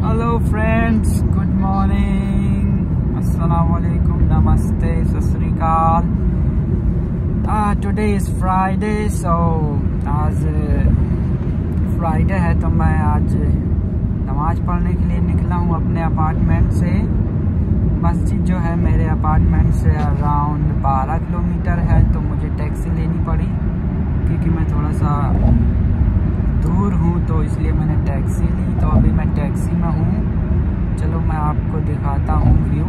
Hello friends, good morning, अस्सलाम वालेकुम, नमस्ते, सत श्री अकाल। टुडे इज़ फ्राइडे, सो आज फ्राइडे है तो मैं आज नमाज़ पढ़ने के लिए निकला हूँ अपने अपार्टमेंट से। मस्जिद जो है मेरे अपार्टमेंट से अराउंड 12 किलोमीटर है, तो मुझे टैक्सी लेनी पड़ी क्योंकि मैं थोड़ा सा दूर हूँ, तो इसलिए मैंने टैक्सी ली। तो अभी मैं टैक्सी में हूँ, चलो मैं आपको दिखाता हूँ व्यू।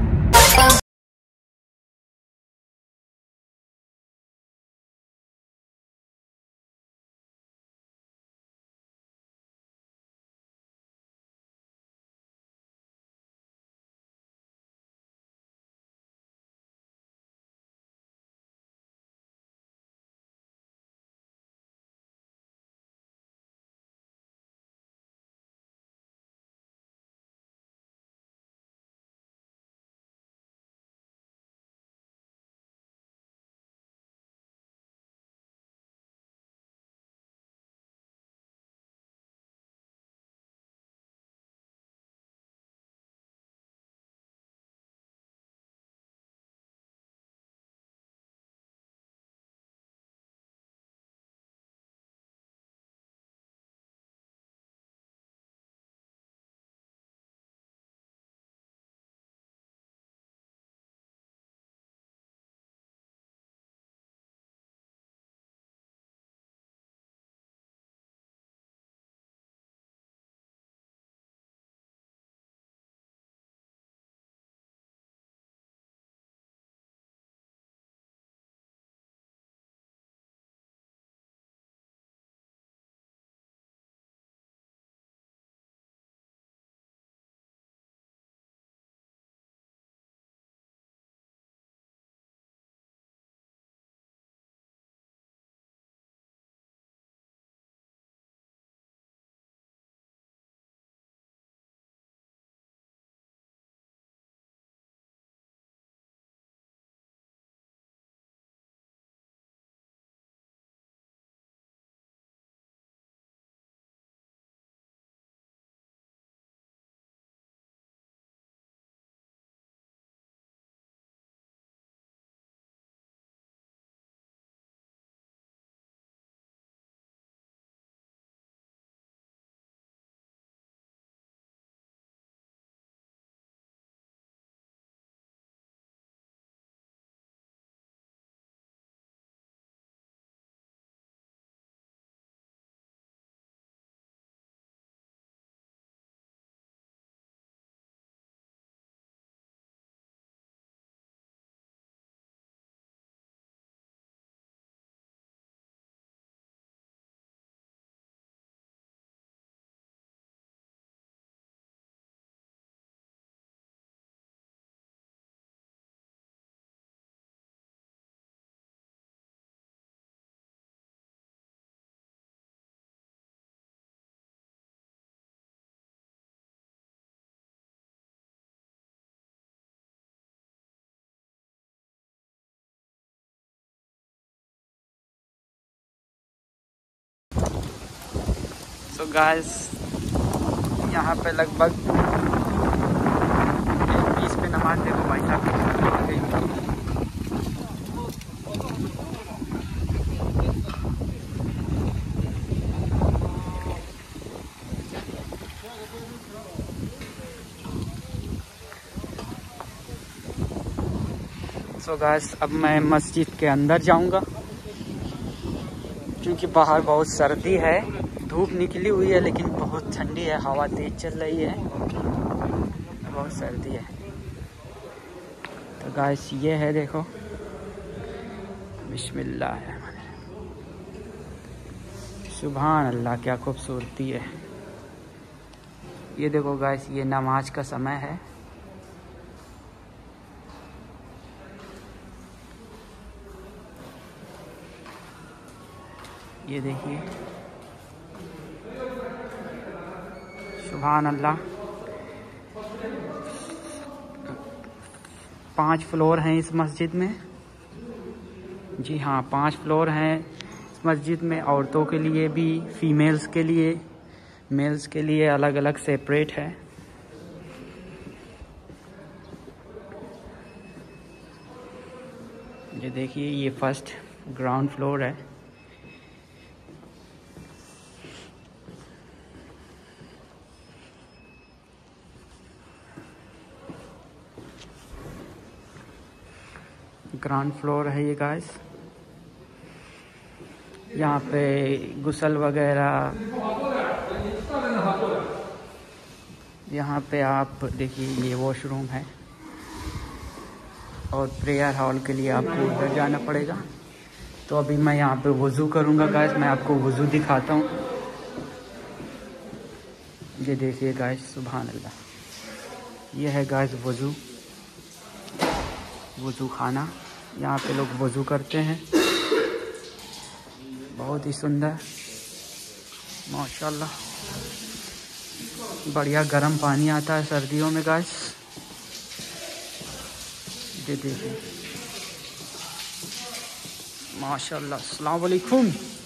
सो गाइस, यहाँ पे लगभग 1:20 पे नमाज, देखो भाई साहब आ गई। सो गाइस, अब मैं मस्जिद के अंदर जाऊंगा क्योंकि बाहर बहुत सर्दी है। धूप निकली हुई है लेकिन बहुत ठंडी है, हवा तेज चल रही है, बहुत सर्दी है। तो गाइस ये है, देखो, बिस्मिल्लाह, सुभान अल्लाह, क्या खूबसूरती है। ये देखो गाइस, ये नमाज का समय है। ये देखिए, सुभान अल्लाह। 5 फ्लोर हैं इस मस्जिद में। जी हाँ, 5 फ्लोर हैं इस मस्जिद में। औरतों के लिए भी, फीमेल्स के लिए, मेल्स के लिए अलग अलग सेपरेट है। ये देखिए, ये फर्स्ट ग्राउंड फ्लोर है। ग्राउंड फ्लोर है ये गाइस। यहाँ पे गुसल वगैरह, यहाँ पे आप देखिए ये वॉशरूम है और प्रेयर हॉल के लिए आपको उधर जाना पड़ेगा। तो अभी मैं यहाँ पे वज़ू करूँगा गाइस, मैं आपको वज़ू दिखाता हूँ। ये देखिए गाइस, सुभान अल्लाह, ये है गाइस वज़ू, वज़ू खाना। यहाँ पे लोग वज़ू करते हैं, बहुत ही सुंदर, माशाल्लाह। बढ़िया गर्म पानी आता है सर्दियों में गाइस। ये देखिए माशाल्लाह। अस्सलाम वालेकुम।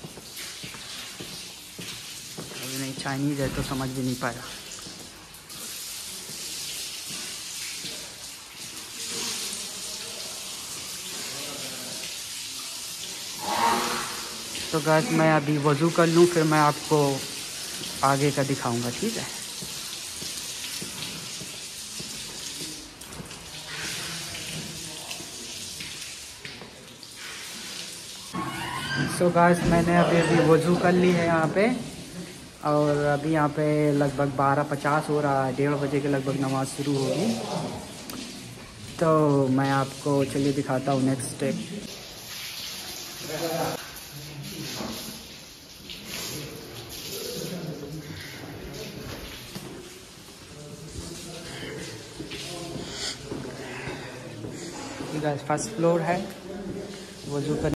अभी नहीं, चाइनीज़ है तो समझ भी नहीं पाया। तो गाइस मैं अभी वज़ू कर लूँ, फिर मैं आपको आगे का दिखाऊंगा, ठीक है। तो गाइस मैंने अभी वज़ू कर ली है यहाँ पे, और अभी यहाँ पे लगभग 12:50 हो रहा है, 1:30 बजे के लगभग नमाज़ शुरू होगी। तो मैं आपको चलिए दिखाता हूँ next step. Guys first floor है, वज़ू कर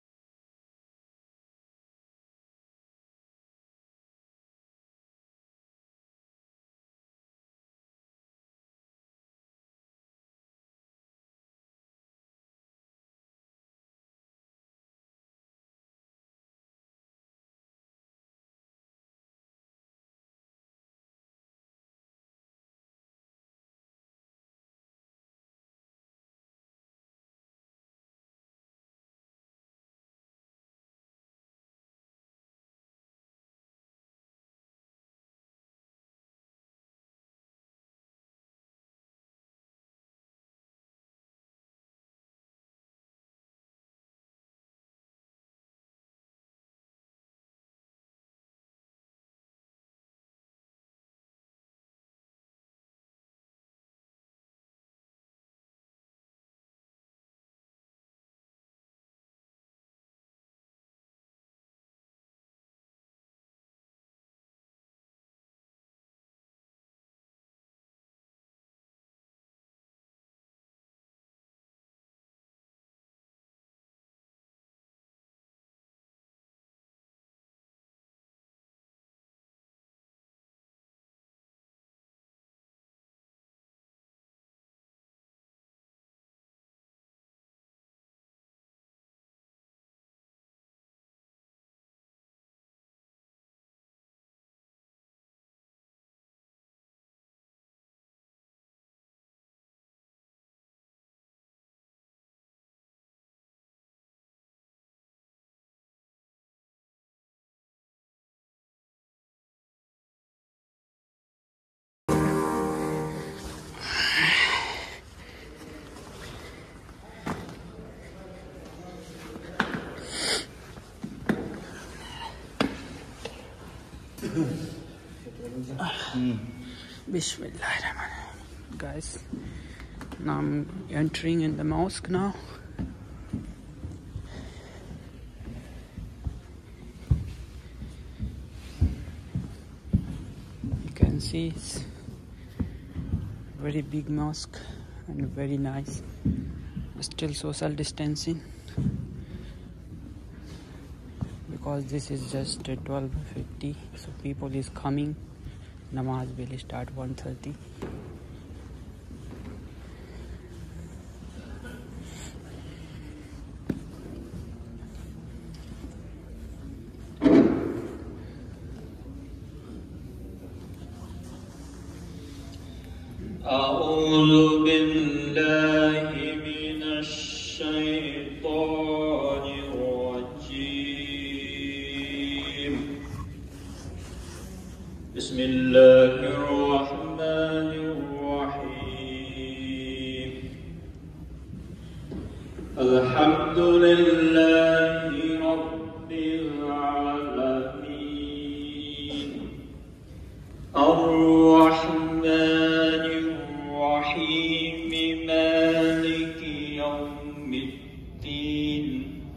Bismillahirrahmanirrahim. Guys, now I'm entering in the mosque now. You can see it's very big mosque and very nice. Still social distancing because this is just 12:50, so people is coming. Namaz will start 1:30. أعوذ بالله من الشيطان Bismillahirrahmanirrahim. Alhamdulillahi Rabbil Alamin. Ar-Rahmanir-Rahim. Maliki Yawmiddin.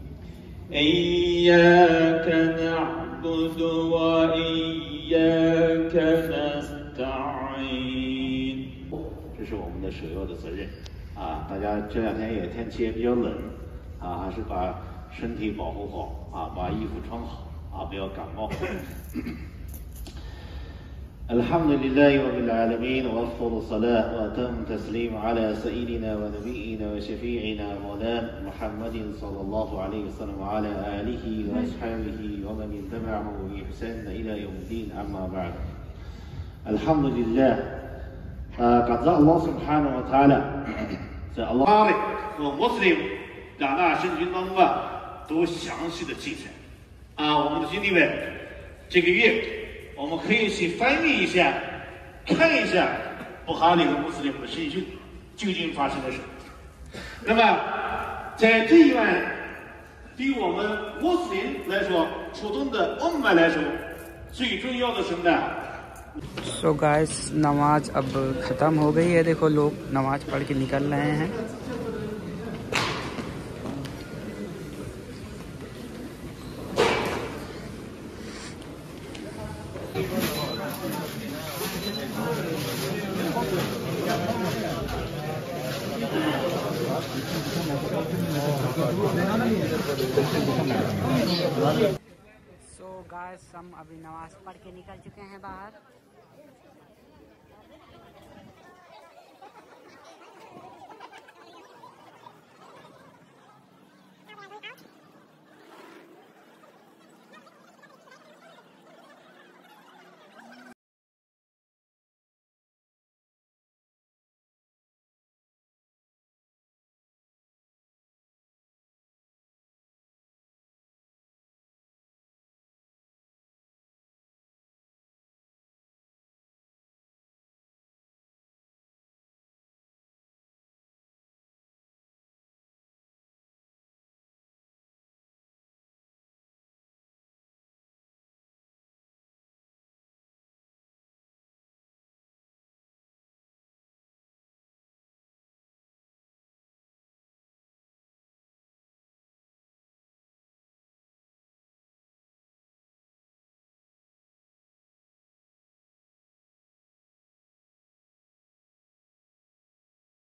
Iyyaka na'budu wa iyyaka nasta'in. 这是我们的舍友的责任啊！大家这两天也天气也比较冷啊，还是把身体保护好啊，把衣服穿好啊，不要感冒。الحمد لله رب العالمين وأفضل الصلاة وأتم التسليم على سيدنا ونبينا وشفيعنا مولانا محمد صلى الله عليه وسلم وعلى آله وأصحابه ومن تبعه بإحسان إلى يوم الدين أما بعد. الحمد لله 感谢 Allah Subhanahu wa Taala 在 Allah 和 Muslim 两大圣经当中都详细的记载啊，我们的兄弟们，这个月我们可以去翻阅一下，看一下布哈里和穆斯林的圣经究竟发生了什么。那么在这一晚，对于我们穆斯林来说，普通的umma来说，最重要的是呢。 so guys नमाज अब ख़त्म हो गई है। देखो लोग नमाज पढ़ के निकल रहे हैं। सो गाइस हम अभी नमाज पढ़ के निकल चुके हैं बाहर।